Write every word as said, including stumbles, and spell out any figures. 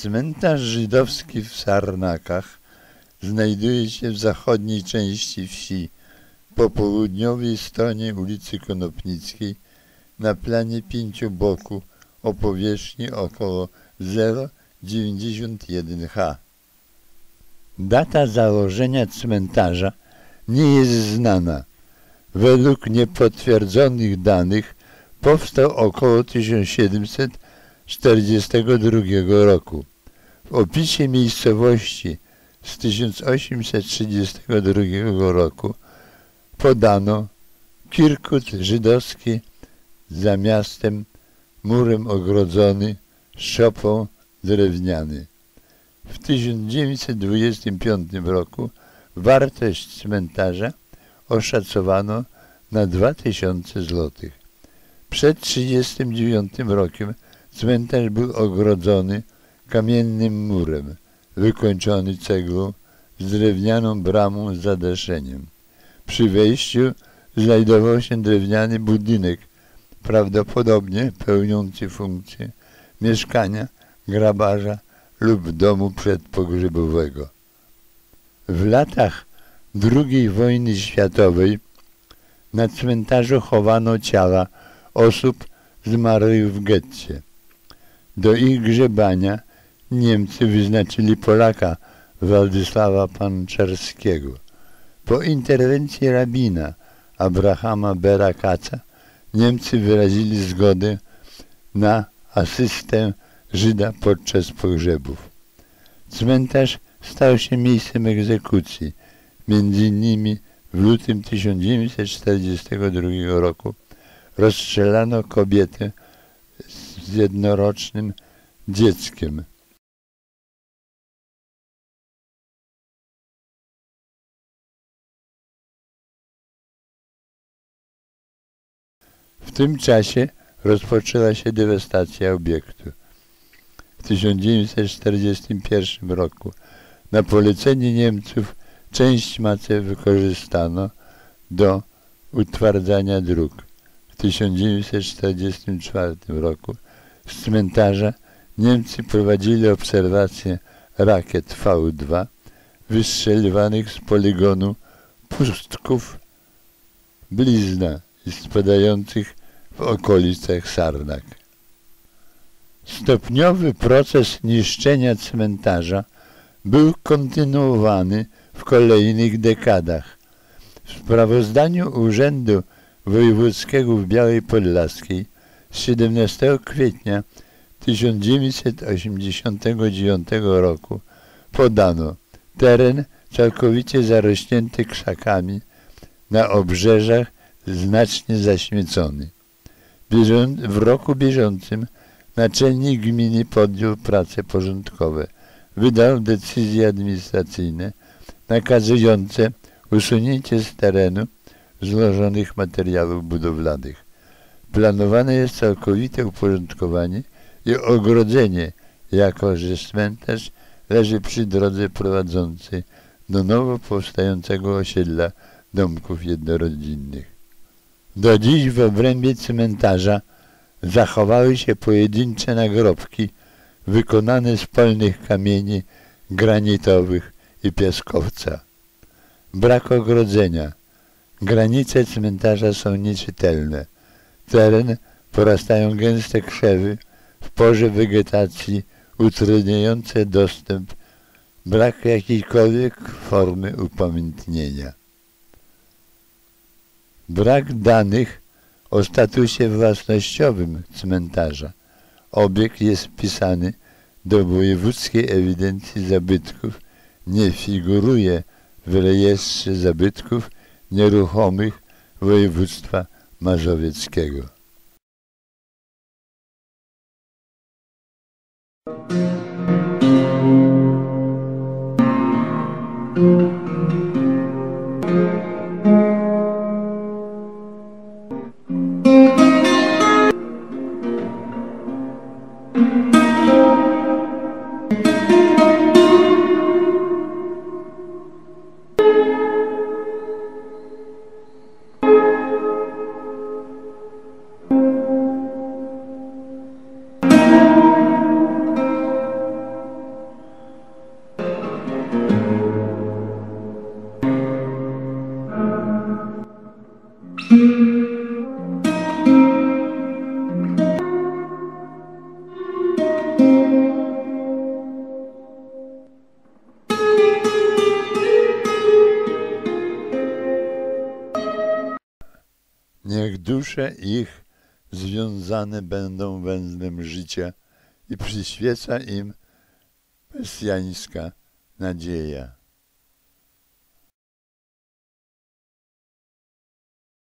Cmentarz żydowski w Sarnakach znajduje się w zachodniej części wsi, po południowej stronie ulicy Konopnickiej, na planie pięcioboku o powierzchni około zero przecinek dziewięćdziesiąt jeden ha. Data założenia cmentarza nie jest znana. Według niepotwierdzonych danych powstał około tysiąc siedemset czterdziestego drugiego roku. W opisie miejscowości z tysiąc osiemset trzydziestego drugiego roku podano kirkut żydowski za miastem, murem ogrodzony, szopą drewniany. W tysiąc dziewięćset dwudziestym piątym roku wartość cmentarza oszacowano na dwa tysiące złotych. Przed trzydziestym dziewiątym rokiem cmentarz był ogrodzony kamiennym murem, wykończony cegłą z drewnianą bramą z zadaszeniem. Przy wejściu znajdował się drewniany budynek, prawdopodobnie pełniący funkcję mieszkania, grabarza lub domu przedpogrzebowego. W latach drugiej wojny światowej na cmentarzu chowano ciała osób zmarłych w getcie. Do ich grzebania Niemcy wyznaczyli Polaka Władysława Panczarskiego. Po interwencji rabina Abrahama Bera Katza Niemcy wyrazili zgodę na asystę Żyda podczas pogrzebów. Cmentarz stał się miejscem egzekucji. Między innymi w lutym tysiąc dziewięćset czterdziestego drugiego roku rozstrzelano kobietę z jednorocznym dzieckiem. W tym czasie rozpoczęła się dewastacja obiektu. W tysiąc dziewięćset czterdziestym pierwszym roku na polecenie Niemców część mace wykorzystano do utwardzania dróg. W tysiąc dziewięćset czterdziestym czwartym roku z cmentarza Niemcy prowadzili obserwację rakiet V dwa wystrzeliwanych z poligonu Pustków Blizna i spadających w okolicach Sarnak. Stopniowy proces niszczenia cmentarza był kontynuowany w kolejnych dekadach. W sprawozdaniu Urzędu Wojewódzkiego w Białej Podlaskiej z siedemnastego kwietnia tysiąc dziewięćset osiemdziesiątego dziewiątego roku podano teren całkowicie zarośnięty krzakami, na obrzeżach znacznie zaśmiecony. W roku bieżącym naczelnik gminy podjął prace porządkowe. Wydał decyzje administracyjne nakazujące usunięcie z terenu złożonych materiałów budowlanych. Planowane jest całkowite uporządkowanie i ogrodzenie, jako że cmentarz leży przy drodze prowadzącej do nowo powstającego osiedla domków jednorodzinnych. Do dziś w obrębie cmentarza zachowały się pojedyncze nagrobki wykonane z polnych kamieni granitowych i piaskowca. Brak ogrodzenia. Granice cmentarza są nieczytelne. Teren porastają gęste krzewy, w porze wegetacji utrudniające dostęp, brak jakiejkolwiek formy upamiętnienia. Brak danych o statusie własnościowym cmentarza. Obiekt jest wpisany do Wojewódzkiej Ewidencji Zabytków, nie figuruje w rejestrze zabytków nieruchomych województwa mazowieckiego. dusze ich związane będą węzłem życia i przyświeca im mesjańska nadzieja.